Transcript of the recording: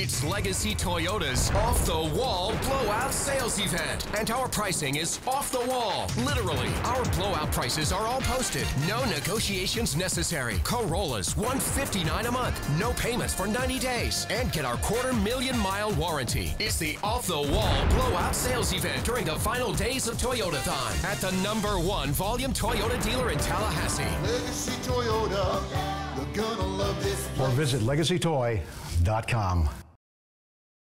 It's Legacy Toyota's off-the-wall blowout sales event. And our pricing is off the wall. Literally, our blowout prices are all posted. No negotiations necessary. Corollas, $159 a month. No payments for 90 days. And get our 250,000-mile warranty. It's the off-the-wall blowout sales event during the final days of Toyotathon at the #1 volume Toyota dealer in Tallahassee. Legacy Toyota, you're gonna love this place. Or visit legacytoy.com.